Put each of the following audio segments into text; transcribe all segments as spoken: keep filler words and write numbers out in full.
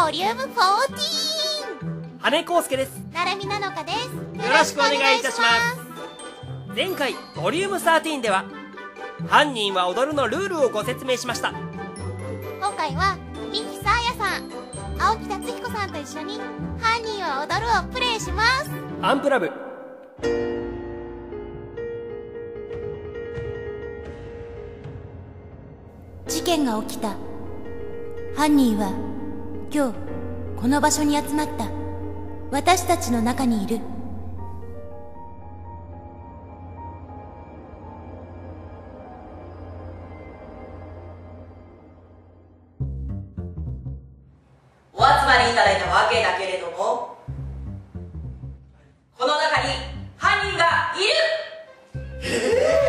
ボリュームフォーティーン。 羽根康介です。 なるみなのかです。よよろしくお願いいたします。前回ボリュームサーティーンでは犯人は踊るのルールをご説明しました。 今回はミキサーヤさん、青木達彦さんと一緒に犯人は踊るをプレイします。 アンプラブ。 事件が起きた。犯人は今日この場所に集まった私たちの中にいる。 お集まりいただいたわけだけれども、この中に犯人がいる。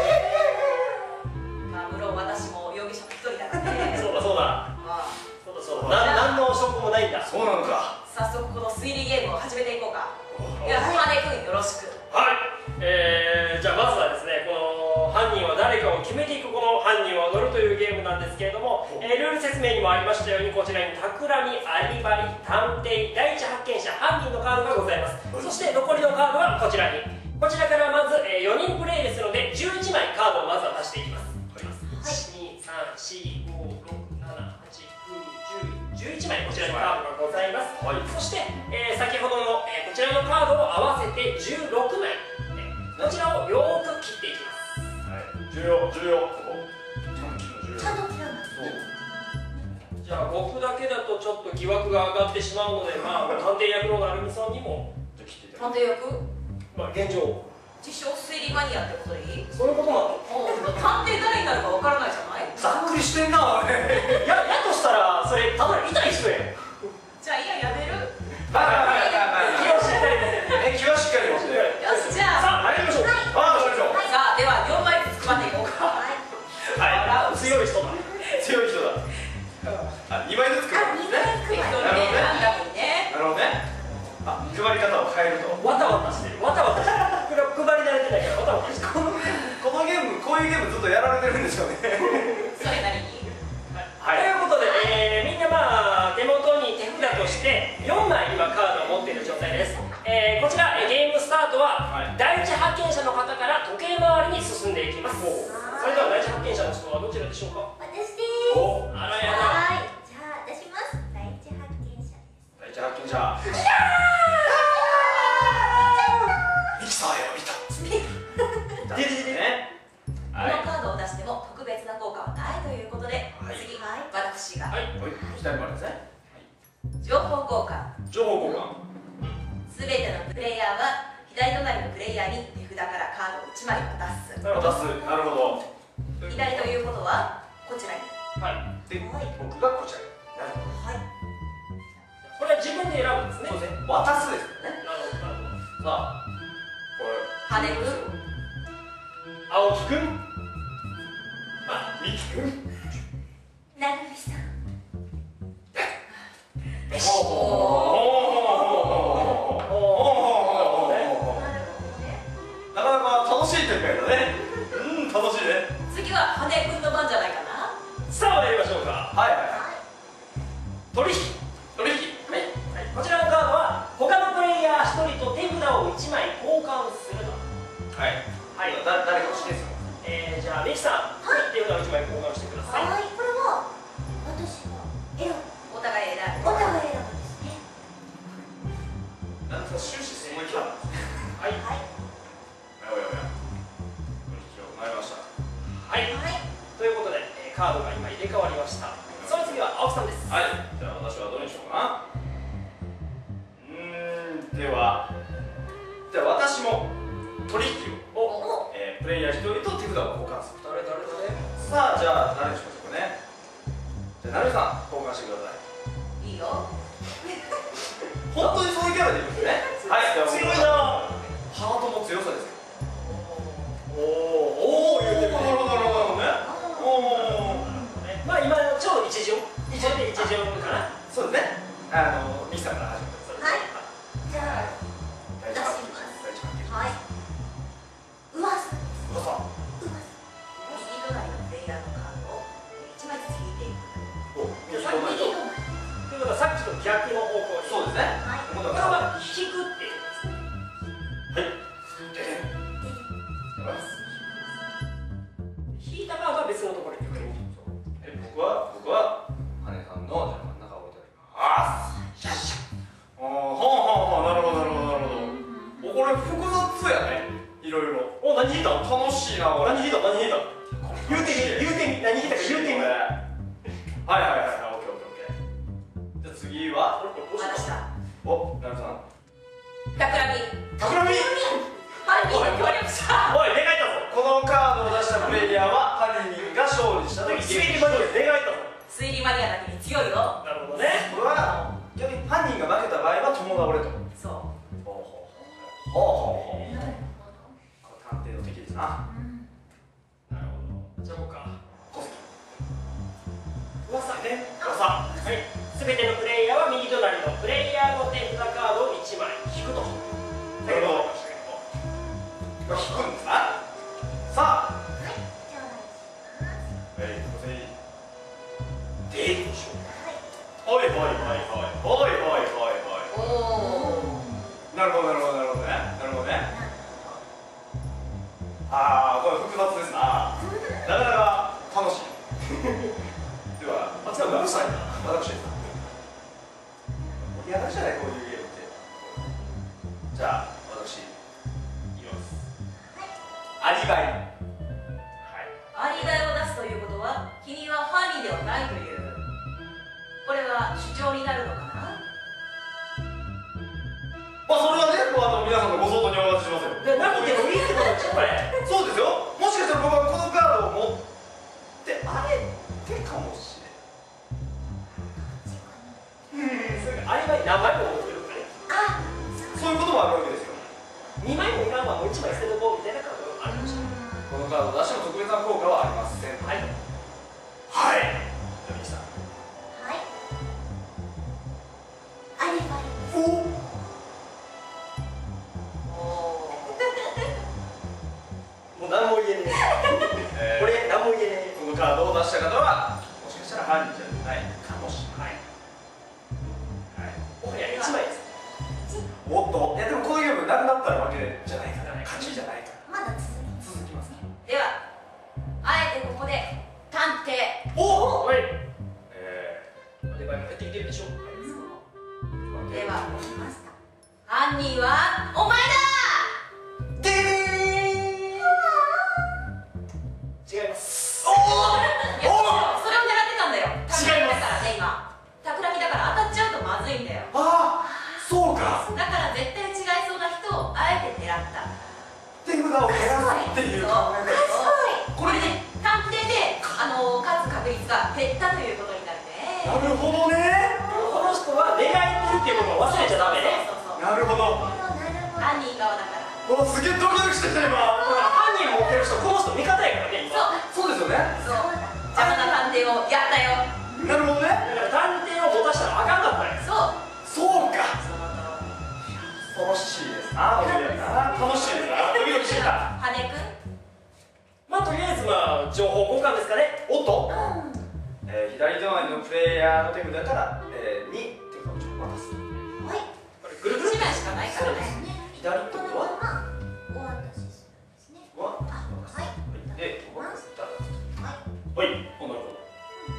まあ無論私も容疑者の一人だからね。 そうだそうだ。 まあそうだそうだ。な何の証拠もないんだ。 そうなのか。 早速この推理ゲームを始めていこうか。いや、羽根君よろしく。 はい。えー、じゃあまずはですね、この犯人は誰かを決めていくこの犯人は踊るというゲームなんですけれども、えー、ルール説明にもありましたように、こちらに企み、アリバイ、探偵、第一発見者、犯人のカードがございます。そして残りのカードはこちらに。こちらからまず、えー、よにんプレイですのでじゅういちまいカードをまずは出していきます。いち、に、さん、し、ご、ろく、なな、はち、きゅう、じゅう、じゅういちまいこちらにカードがございます。はい、そして、えー、先ほどの、えー、こちらのカードを合わせてじゅうろくまい、えー、こちらをよーく切っていきます。 はい、重要重要。ここちゃんと切らない。 じゃあ僕だけだとちょっと疑惑が上がってしまうので、まあ探偵役の成美さんにも切っていただ探偵役、 まあ現状自称推理マニアってことでいい？ そういうことなの。 探偵誰になるかわからないじゃない？ ざっくりしてんな。 ややとしたらそれただ痛い人や。 じゃあいいや、やめる。 はいはいはいはい。 気をしっかりですね。 え、気はしっかり持って。 よし、じゃあさあ参りましょう。 ああ、そうでしょう。 さあ、ではよんまいずつ配っていこうか。 はい。 強い人だ。 強い人だ。あ、二枚ずつ配るんですね。 適当にね、ランダムにね。 なるほどね。あ、配り方を変えると。 わたわたしてる。わたわたしてる。これ配り慣れてないからわたわたしてる。 このこのゲーム、こういうゲームずっとやられてるんですよね。 それなりに。 はい、ということで、えー、みんなまあ手元に手札としてよんまい今カードを持っている状態です。えー、こちらゲームスタートは、はい、第一発見者の方から時計回りに進んでいきます。それでは第一発見者の人はどちらでしょうか？ 私です。 お、あらやだ。 はい、じゃあ出します。第一発見者です。 第一発見者。ミキサーや見た。 でででね。 このカードを出しても特別な効果はないということで、 はい、 次、私が、 はい、左回りですね。 情報交換。 情報交換。 すべてのプレイヤーは左隣のプレイヤーに手札からカードをいちまい渡す。 渡す。なるほど。 左ということはこちらに。 はい。 で、僕がこちらに。なるほど。 はい。 これは自分で選ぶんですね。 そうですね。渡すですよね。 なるほどなるほど。さあ、これ羽根君、 青木くん、あ、みきくん、 なるみさん。 おお。なかなか楽しい展開だね。うん、楽しいね。 次は羽根君の番じゃないかな。 さあ参りましょうか。 はいはいはい。 取引。 取引。 はい。こちらのカードは他のプレイヤーひとりと手札をいちまい交換すると。 はい。 はい。 だ誰か教えてよ。 えー、じゃあミキさん、手札をいちまい交換してください。 はい、これは私が選ぶ。 お互い選ぶ。 お互い選ぶですね。 なんか終始その気だ。 はい。 はい。 おやおや。取引を行いました。 はい。ということで、えー、カードが今入れ替わりました。その次は青木さんです。 はい。じゃあ私はどれにしようかな。うーん、では、じゃあ私も取引を、えー、プレイヤーひとりと手札を交換する。 誰誰誰？ さあ、じゃあ誰にしましょうかね。じゃあ、なるみさん、交換してください。 いいよ。 本当にそういうキャラでいいんですね。はい、 強いな。 ハートの強さですよ。 おお、おお、言うてるね。 なるほどなるほどね。おお。 まあ今ちょうど一巡、一巡で一巡かな。 そうですね。あのミキさんから始めて。 はい。じゃあ第一発見者。第一発見者。 はい。うわさ。 うわさ。 右隣のプレイヤーのカードをいちまいずつ引いていく。 お、右右隣と。 隣。 でいうことはさっきと逆の方向に。 そうですね。 はい今度これはは引くっていうんですね。 はいで引いたカードは別のところに逆に。 え僕は僕は羽根さんのじゃあ真ん中を置いてあります。ああほうほうほうなるほどなるほどなるほど。おこれ複雑やね。いろいろ。 お、何引いた？ 楽しいなこれ。 何引いた？何引いた？言うてみ、言うてみ、何引いたか言うてみ。 はいはいはいはい、オッケーオッケーオッケー。じゃあ次は私だ。 お、なるさん。 たくらみ。 たくらみ。 犯人の協力者。 おい、願いたぞ。 このカードを出したプレイヤーは犯人が勝利した時推理マニア願いたぞ。 推理マニアだけに強いよ。 なるほどね。 これは逆に犯人が負けた場合は友倒れと。 そう。 ほうほうほうほうほうほう。これ探偵の敵ですな。 なるほど。じゃあ僕か。 小関。 噂ね。噂。はい。すべてのプレイヤーは右隣のプレイヤーの手札カードをいちまい引くと。 なるほど。これ引くんですな。さあ。 はいじゃあお願いします。 えい、小関。 ででしょ。 おいおいおいおいおいおいおいおい。 おお。 なるほどなるほどなるほどね。なるほどね。ああ、これ複雑ですな。なかなか楽しい。では、 あ、じゃあうるさいな。 私です。盛り上がるじゃないこういうゲームって。じゃあ私いきます。アリバイ。 はい。 アリバイを出すということは君は犯人ではないという。これは主張になるのかな。 まあそれはね、もうあの皆さんのご相当にお渡ししますよ。 で、なくてもいいってことでしょこれ。 そうですよ。もしかしたら僕はこのカードを持ってあれてかもしれん。 それがアリバイ何枚も持ってるからね。 あそういうこともあるわけですよ。 にまいもいらんわ、もういちまい捨てとこうみたいなカードがあるかもしれない。 このカードを出しても特別な効果はありません。 はい。 はい。じゃあ右さん。 はいアリバイお。 もう何も言えねえ。 えーこれ何も言えねえ。 このカードを出した方はもしかしたら犯人じゃないかもしれない。はい。 もはやいちまいです。 おっと。いやでもこのゲームなくなったら負けじゃないから、勝ちじゃないから。 まだ続き続きますね。 ではあえてここで探偵。 おお。はい。 えアリバイも減ってきてるでしょ。 ー、 ではました犯人はお前だ。 で違います。 ーおいやそれを狙ってたんだよ。 違いますだからね今たくらみだから当たっちゃうとまずいんだよ。 ああ、そうか。 だから絶対違いそうな人をあえて狙った。 手札を減らすっていう考え方。 これね探偵であの勝つ確率が減ったということになるね。 なるほどね。 この人は願いてるっていうことを忘れちゃダメね。 そうそうそう。 なるほど。 なるほどなるほど犯人側だから。 わ、すげえドキドキしてきた今。 犯人持ってる人、この人味方やからね、今。 そうそうですよね。 そう邪魔な探偵をやったよ。 なるほどね。 だから探偵を持たしたらあかんかったんや。 そうそうか。 その楽しいですな。これな。楽しいですな。ドキドキしてきた。 羽根くん。 まあ、とりあえず、まあ、情報交換ですかね。 おっと。 うんえー、左隣のプレイヤーの手札から、えー、に手札をちょっと渡す。 はいこれぐるぐる一枚しかないからね。 左ってことは。 まあお渡しするんですねは。 あはいで、ここに渡す。 はいはい。お、なるほど。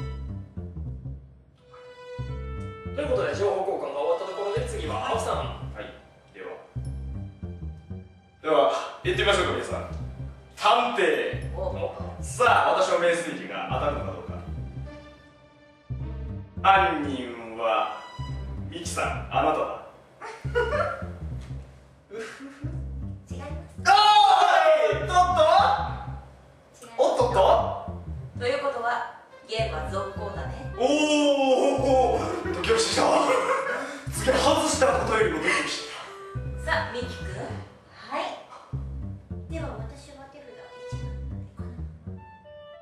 ということで、情報交換が終わったところで、次は青さん。 はい。では。では、行ってみましょうか、皆さん。探偵。 おさあ、私の名推理が当たるのかどうか。犯人はミキさん、あなただ。 違いますおーい、とっ違いますとおっとっとということはゲームは続行だね。 おお、ドキドキしてきた。次外したことよりもドキドキしてさあミキくん。 はいでは私は手札いちまいまでかな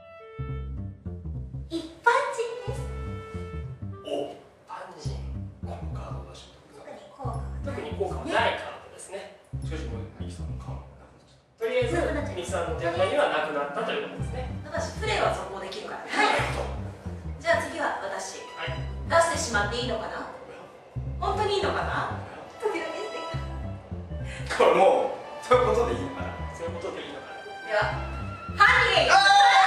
一般人ですきた。お、 犯人。 このカードを出して特に効果が特ないに効果もないカードですね。 しかしもうミキさんのカードがなくなっちゃっとりあえず、ミキさんの手札にはなくなったということですね。 ただしプレイは続行できるからね。 はいじゃあ次は私。 はい。 出してしまっていいのかな。 これもうそういうことでいいのかな。 そういうことでいいのかな。 ではハニー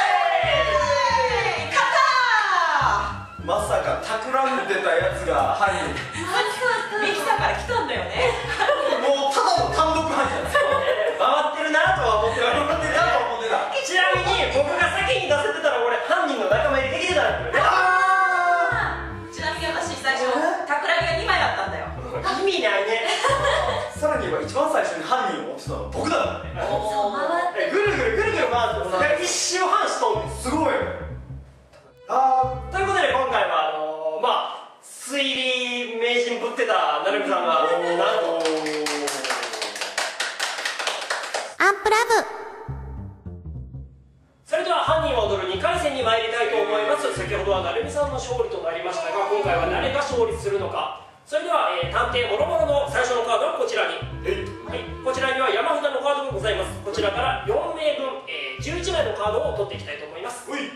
勝ったまさか企んでたやつが犯人。 ミキさんから来たんだよね。 もうただの単独犯じゃないですか。 回ってるなとは思ってた。 思ってたと思ってた。 ちなみに僕が先に出せてたら俺犯人の仲間入りできてたんだよね。 ちなみに私最初企みがにまいだったんだよ。 意味ないね。 さらに言えば一番最初に犯人を追ってたのは僕だからね。 おーえぐるぐるぐるぐる回って一周半しとんです。 すごい。あということで今回はあのー、まあ推理名人ぶってた成美さんがなんとアンプラブ。 それでは犯人は踊るにかい戦に参りたいと思います。先ほどは成美さんの勝利となりましたが、今回は誰が勝利するのか。それでは、えー、探偵もろもろの最初のカードはこちらに、はい、こちらには山札のカードがございます。こちらからよんめいぶん、えー、じゅういちまいのカードを取っていきたいと思います。 うい。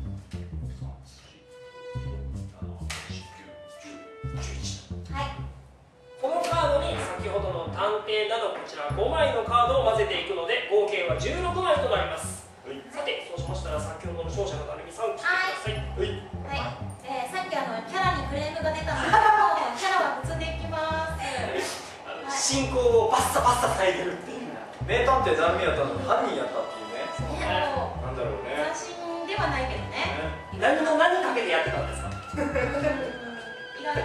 このカードに先ほどの探偵などこちらごまいのカードを混ぜていくので合計はじゅうろくまいとなります。さて、そうしましたら先ほどの勝者の成美さん来てください。 はい、えー、さっきあのキャラにクレームが出たんですけど、キャラは普通でいきます。 あの進行をバッサバッサされてるっていう名探偵ダメやったのに犯人やったっていうね。 ね、もうなんだろうね。 斬新ではないけどね。 何の何かけてやってたんですか。 いろいろ。いや、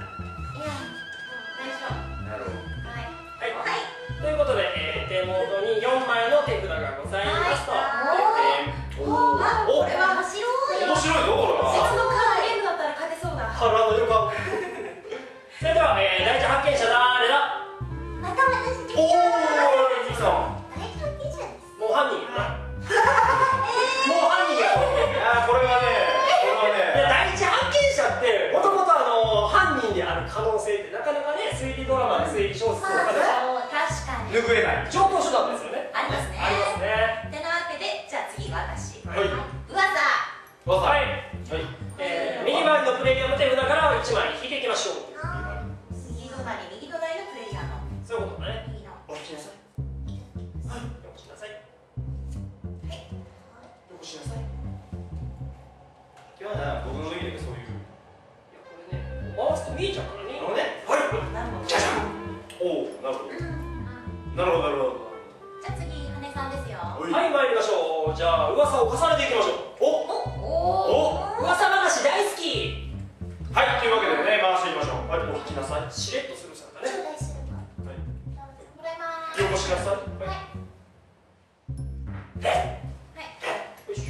大丈夫。 なるほど。 はい。 はい、ということで、えー、手元によんまいの手札がございますと。 おお、これは面白い。 面白いぞこれは。 別のカードゲームだったら勝てそうだ。 腹の予感。それでは、えー、第一発見者誰だ。 また私です。 おお、いいさん。 大発見者です。 もう犯人やな。もう犯人や。 いやこれはね、これはね。 第一発見者ってもともとあの犯人である可能性ってなかなかね、推理ドラマ、推理小説とかでは確かに。 拭えない。 上等手段ですよね。 ありますね。 ありますね。 てなわけで、じゃあ次が私。 はい。 噂。 はい。 はい。 えー、右回りのプレイヤーの手札からいちまい引いていきましょう。 右隣、右隣のプレイヤーの。 そういうことだね。 右の。 お引きなさい。はい。よこしなさい。 はい。 よこしなさい。 今日はね、僕の時だけそういう。 いや、これね、回すと見えちゃうからね。 なるほどね。 はい。 なるほど。 じゃじゃん。 おお、なるほど。なるほどなるほど。 じゃあ次、羽根さんですよ。 ははい、参りましょう。じゃあ、噂を重ねていきましょう。おおお。 噂話大好き。 はい、というわけでね、回していきましょう。はい、お引きなさい。 しれっとするさんだね。 頂戴するか。 はい。 もらいます。 よこしなさい。 はい。 えはい。 よいしょ。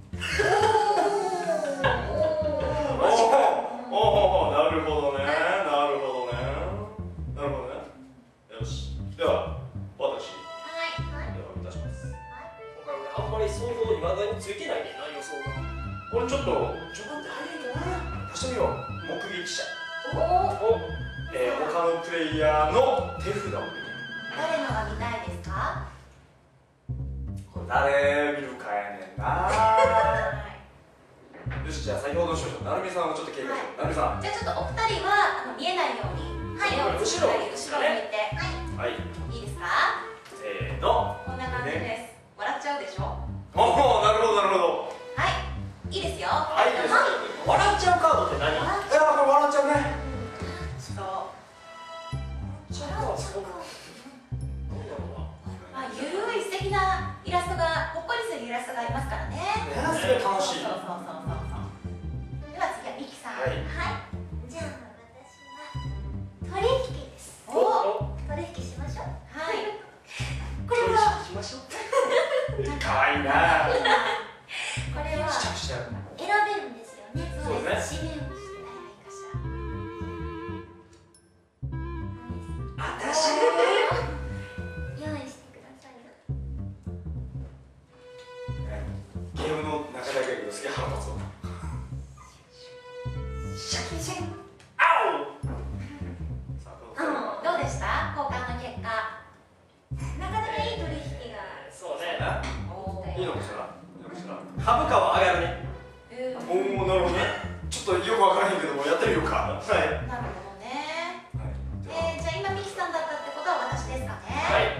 おお、おお、なるほどね。なるほどね。なるほどね。よし。では、私。 はい。はい。 では、いたします。 今回俺あんまり想像にまだについてないねんな、予想が。 これちょっと、序盤って早いかな。貸してみよう。目撃者。 おえー、他のプレイヤーの手札を見る。 誰のが見たいですか？ これ誰見るかやねんな。よし、じゃあ先ほどの勝者、なるみさんをちょっと警戒しよう。なるみさん。 じゃあちょっとお二人はあの見えないように、はい、 後ろ後ろに後ろに見て、ははい。 い、いいですか？ せーの。 こんな感じです。笑っちゃうでしょ？ おお、なるほど、なるほど。 はい、いいですよ。 はい、いいです。 笑っちゃうカードって何？ いやー、これ笑っちゃうね。 そう。 ちょっとそうなんだろうな。 まあ、ゆるい素敵なイラストが、ほっこりするイラストがありますからね。 いやー、すごい楽しい。 そうそうそうそうそう。では次はミキさん。 はいじゃあ私は取引です。 お、 取引しましょう。 はい。 これはしましょう。 かわいいな。 これはしちゃうしちゃう。 選べるんですよね。 そうです指名をしてないかしら。 私用意してくださいよ。 ゲームの中だけだけど、すげえ腹立つわ。 シャキシャキ。あさあ、どうぞ。 うん、どうでした交換の結果？ なかなかいい取引が。 そうね。 おいいのかしら。いいのかしら。 株価は上がるね。 えー、 おお、なるほどね。ちょっとよくわからへんけども、やってみようか。はい。 なるほどね。 はい。ではえー、じゃあ今ミキさんだったってことは私ですかね。 はい。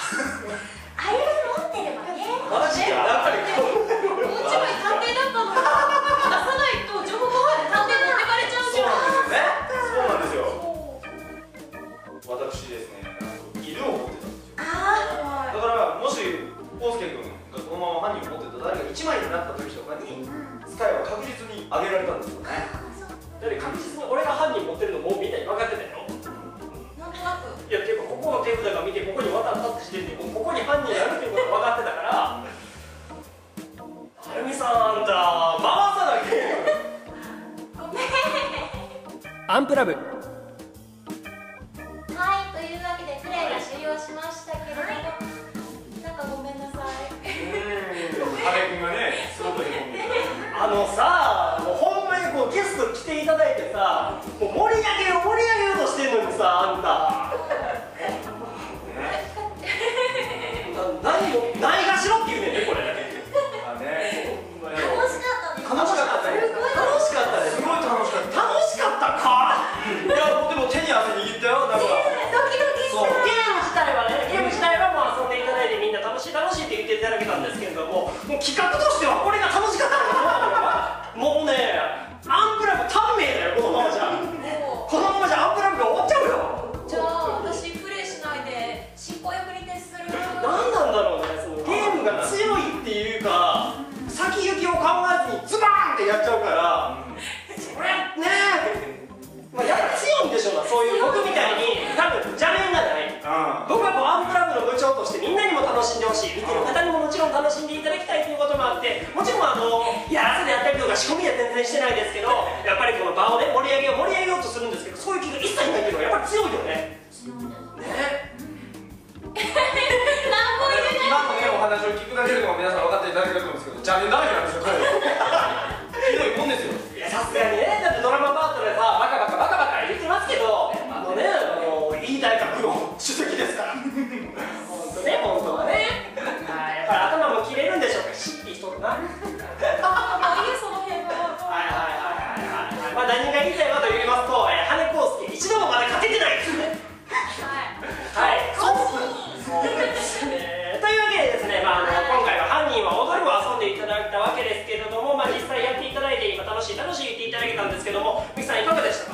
あれ持ってればね。 マジでやっぱりこうもう一枚探偵だったのに出さないと情報交換で探偵持ってかれちゃうじゃん。 そうなんですよね。そうなんですよ。私ですね、犬を持ってたんですよ。 あだからもし康介君がこのまま犯人を持ってた誰かいちまいになった時とかにスカイは確実にあげられたんですよね。 だって確実に俺が犯人持ってるのもうみんなに分かってたよ。 あ、なんとなく。 いやていうかここの手札が見てここに渡ったって時点でもうここに犯人がいるっていうことが分かってたからはるみさんあんた回さなきゃ。 ごめん。 アンプラブ。 はい、というわけでプレイが終了しましたけれども、なんかごめんなさい。 羽根君がね、すごくへこんであのさ、もうほんまにこうゲスト来ていただいてさ、もう盛り上げよう盛り上げようとしてんのにさ、あんたな何もないがしろって言うねんね、これ。 あね、 楽しかったです。 楽しかったね。 楽しかったです。 すごい楽しかった。 楽しかったか。 いや、でも手に汗握ったよ、なんか。 ドキドキしそうた。 ゲーム自体はね、ゲーム自体はもう遊んでいただいてみんな楽しい楽しいって言っていただけたんですけれども、もう企画としてはこれが楽しかったのよ。もうね、アンプラブ短命だよ、このままじゃ。 もこのままじゃアンプラブが終わっちゃうよ。 うじゃあ私プレイしないで執行役に徹する。 何なんだろうね、そのゲームが強いっていうか先行きを考えずにズバーンってやっちゃうから、それね、まあ、やっぱ強いんでしょうな、そういう僕みたいに多分邪念がない。僕はこうアンプラブの部長としてみんなにも楽しんでほしい、見てる方にももちろん楽しんでいただきたいということもあって、もちろんあのやらせでやったりとか仕込みは全然してないですけど、やっぱりこの場をね盛り上げよう盛り上げようとするんですけど、そういう気が一切ないっていうのはやっぱり強いよね。ね。 何も言えない。 今のね、お話を聞くだけでも皆さん分かっていただけると思うんですけど、邪念だらけなんですよ、これ。ひどいもんですよ。 いやさすがにね、だってドラマパートでさバカバカバカバカ言ってますけど、あのね、あのいい大学の主席ですから本当ね、本当はね、はい、やっぱり頭も切れるんでしょうか、シッてしとるな。はいもういいその辺は。 はいはいはいはい。まあ何が言いたいかと言いますと、えー、羽根康介一度もまだ勝ててないですね。 はい。 はい、そうですね。というわけでですね、まあ、あの今回は「犯人は踊る」を遊んでいただいたわけですけれども、まあ、実際やっていただいて今楽しい楽しい言っていただけたんですけども、ミキさんいかがでしたか？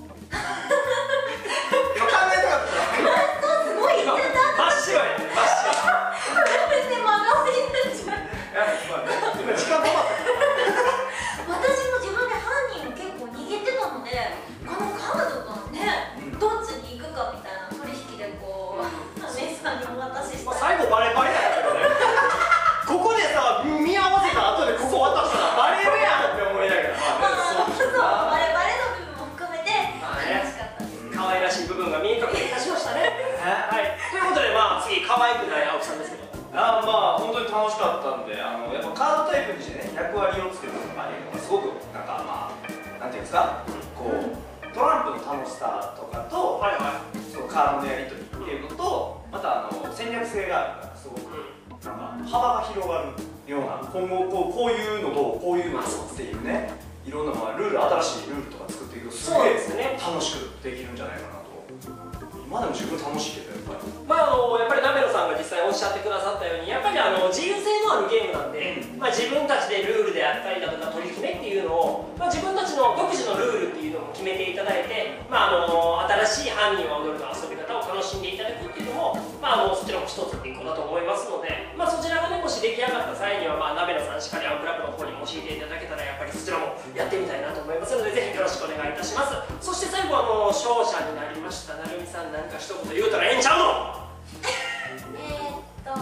今考えたかったすごい言ってた。 真っ白やね、真っ白。 でもあのになっちゃう。 今時間止まった。 私も自分で犯人を結構握ってたので、このカードとね、どっちに行くかみたいな取引でこう姉さんにお渡しして、 まあ、最後バレバレだったけどね。ここでさ見合わせた後でここ渡したらバレるやんって思いながら、 まあそうバレバレの部分も含めて楽しかったです。 可愛らしい部分が見え隠れいたしましたね。はい、ということで、まあ次可愛くない青木さんですけど、 あまあ本当に楽しかったんで、あのやっぱカードタイプにしてね、役割をつけるのがいうのがすごくなんかまあなんていうんですか、こうトランプの楽しさとかと、 はいはい、 そのカードのやり取りっていうのと、またあの戦略性があるからすごくなんか幅が広がるような、今後こうこういうのとこういうのとっていうね、いろんなまあルール、新しいルールとか作っていくとすそうげですねえ楽しくできるんじゃないかなと。今でも十分楽しいけどやっぱり。 まああのやっぱりナメロさんが実際おっしゃってくださったように、やっぱりあの自由性のあるゲームなんで、まあ、自分たちでルールであったりだとか取り決めっていうのを、まあ、自分たちの独自のルールっていうのも決めていただいて、まあ、あの新しい犯人は踊るの遊び方を楽しんでいただくっていうのも、まあ、あのそちらも一つの一個だと思いますので、まあ、そちらがねもし出来上がった際には、まあ、ナメロさんしかりアンプラブの方にも教えていただけたら、やっぱりそちらもやってみたいなと思いますので、ぜひよろしくお願いいたします。そして最後あの勝者になりましたなるみさん、なんか一言言うたらええんちゃうの？ えーっと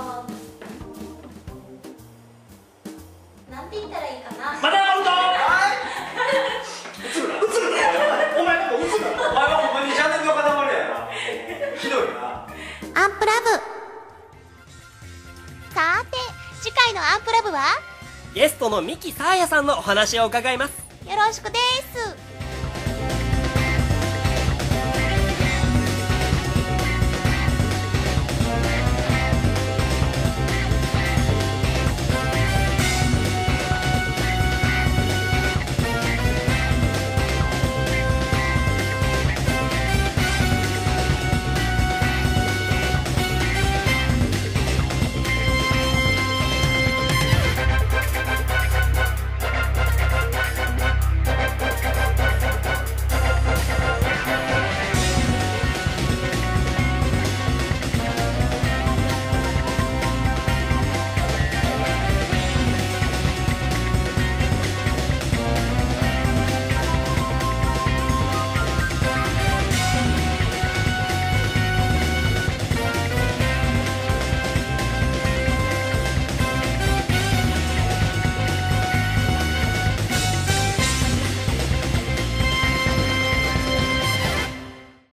なんて言ったらいいかな。 またアウト。映るな、映るな、お前も映るな。 お前はほんまにジャンルの塊やな。ひどいな。 アンプラブ。さて次回のアンプラブはゲストのミキサーヤさんのお話を伺います。 よろしくです。